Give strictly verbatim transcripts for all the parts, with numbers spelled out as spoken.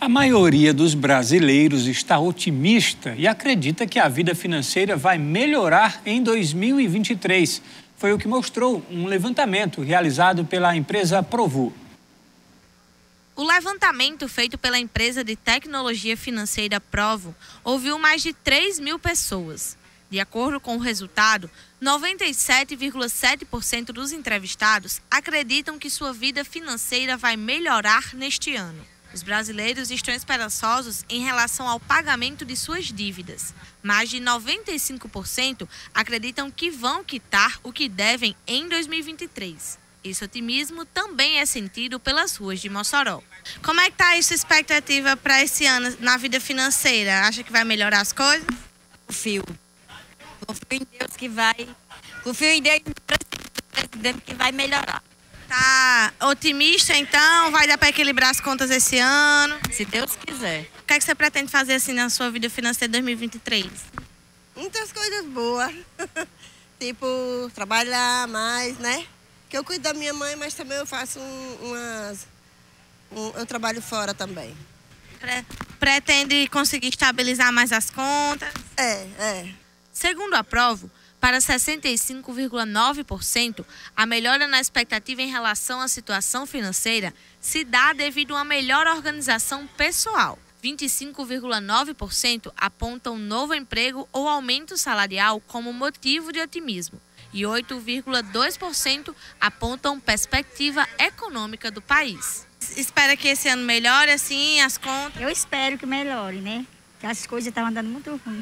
A maioria dos brasileiros está otimista e acredita que a vida financeira vai melhorar em dois mil e vinte e três. Foi o que mostrou um levantamento realizado pela empresa Provu. O levantamento feito pela empresa de tecnologia financeira Provu ouviu mais de três mil pessoas. De acordo com o resultado, noventa e sete vírgula sete por cento dos entrevistados acreditam que sua vida financeira vai melhorar neste ano. Os brasileiros estão esperançosos em relação ao pagamento de suas dívidas. Mais de noventa e cinco por cento acreditam que vão quitar o que devem em dois mil e vinte e três. Esse otimismo também é sentido pelas ruas de Mossoró. Como é que está a sua expectativa para esse ano na vida financeira? Acha que vai melhorar as coisas? Confio. Confio em Deus que vai. Confio em Deus que vai melhorar. Tá otimista então? Vai dar para equilibrar as contas esse ano? Se Deus quiser. O que é que você pretende fazer assim na sua vida financeira dois mil e vinte e três? Muitas coisas boas. Tipo, trabalhar mais, né? Que eu cuido da minha mãe, mas também eu faço um, umas... Um, eu trabalho fora também. Pre pretende conseguir estabilizar mais as contas? É, é. Segundo a Provu, para sessenta e cinco vírgula nove por cento, a melhora na expectativa em relação à situação financeira se dá devido a uma melhor organização pessoal. vinte e cinco vírgula nove por cento apontam novo emprego ou aumento salarial como motivo de otimismo. E oito vírgula dois por cento apontam perspectiva econômica do país. Espera que esse ano melhore assim as contas? Eu espero que melhore, né? Porque as coisas estão andando muito ruim.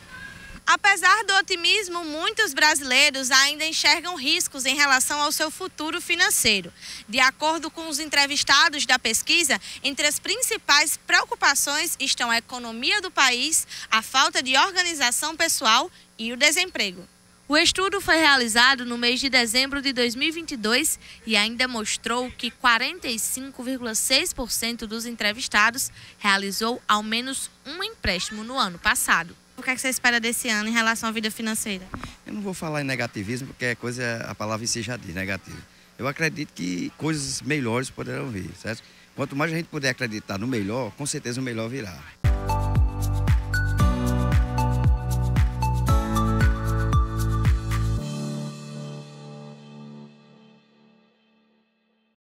Apesar do otimismo, muitos brasileiros ainda enxergam riscos em relação ao seu futuro financeiro. De acordo com os entrevistados da pesquisa, entre as principais preocupações estão a economia do país, a falta de organização pessoal e o desemprego. O estudo foi realizado no mês de dezembro de dois mil e vinte e dois e ainda mostrou que quarenta e cinco vírgula seis por cento dos entrevistados realizou ao menos um empréstimo no ano passado. O que é que você espera desse ano em relação à vida financeira? Eu não vou falar em negativismo, porque é coisa, a palavra em si já diz, negativo. Eu acredito que coisas melhores poderão vir, certo? Quanto mais a gente puder acreditar no melhor, com certeza o melhor virá.